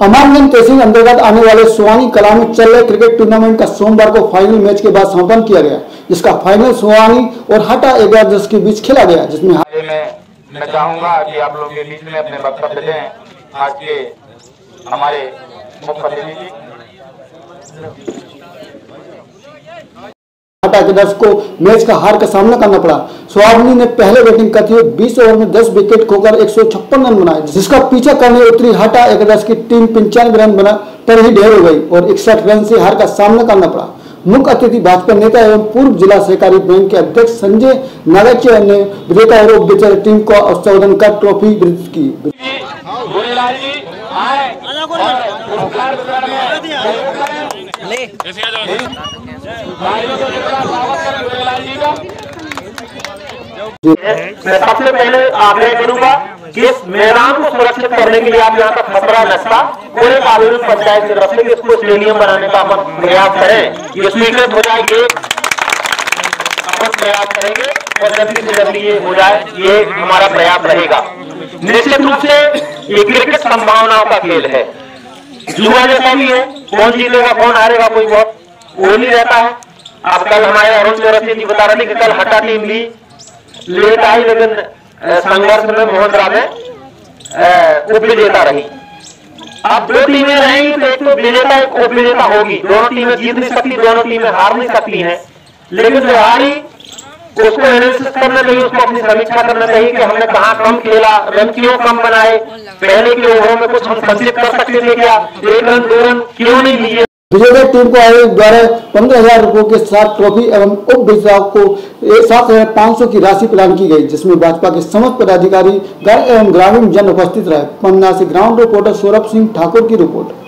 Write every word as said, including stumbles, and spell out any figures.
अमानगंज तहसील अंतर्गत आने वाले सुवानी कला में चल रहे क्रिकेट टूर्नामेंट का सोमवार को फाइनल मैच के बाद समापन किया गया, जिसका फाइनल सुवानी और हाटा एगारह के बीच खेला गया, जिसमें मैं मैं चाहूंगा कि आप लोग के बीच में अपने वक्तव्य दें। आज के हमारे मुख्य अतिथि हाटा के दस को मैच का हार का सामना करना पड़ा। सुहावनी ने पहले बैटिंग करते हुए बीस ओवर में दस विकेट खोकर एक सौ छप्पन रन बनाए, जिसका पीछा करने उतरी हाटा एकादश की टीम पंचानवे रन बना पर ही ढेर हो गई और इकसठ रन से हार का सामना करना पड़ा। मुख्य अतिथि भाजपा नेता एवं पूर्व जिला सहकारी बैंक के अध्यक्ष संजय नागाचे ने विजेता और उपविजेता टीम को संबोधन कर ट्रॉफी वितरित की। मैं सबसे पहले आग्रह करूंगा कि इस मैदान को सुरक्षित करने के लिए आप यहाँ का खतरा नस्ता पूरे कानून पंचायत की तरफ से इसको स्टेडियम बनाने का अपन प्रयास करें। ये स्वीकृत हो जाएगी, अपन प्रयास करेंगे और जल्दी से जल्दी ये हो जाए, ये हमारा प्रयास रहेगा। निश्चित रूप से ये क्रिकेट संभावनाओं का खेल है, जुआ जैसा भी है, कौन जीतेगा कौन हारेगा कोई बहुत वो नहीं रहता है। अब कल हमारे अरुण चौरसिया जी बता रहे थे कि कल हटा टीम भी लेट आई, लेकिन संघर्ष में मोहनरा में उप विजेता रही। अब दो टीमें रहेंगी तो एक तो विजेता एक उप विजेता होगी, दोनों टीमें जीत नहीं सकती, दोनों टीमें हार नहीं सकती हैं। लेकिन जो हारी उसको एनालिसिस करना चाहिए, उसको अपनी समीक्षा करना चाहिए कि हमने कहाँ कम खेला, रन क्यों कम बनाए, पहले के ओवरों में कुछ हम संचित कर सकते थे क्या, एक रन दो रन क्यों नहीं लिए। विजेता टीम को आयोग द्वारा पंद्रह हजार रुपयों के साथ ट्रॉफी एवं उप विजेता को सात हजार पाँच सौ की राशि प्रदान की गई, जिसमें भाजपा के समस्त पदाधिकारी एवं ग्रामीण जन उपस्थित रहे। पन्ना से ग्राउंड रिपोर्टर सौरभ सिंह ठाकुर की रिपोर्ट।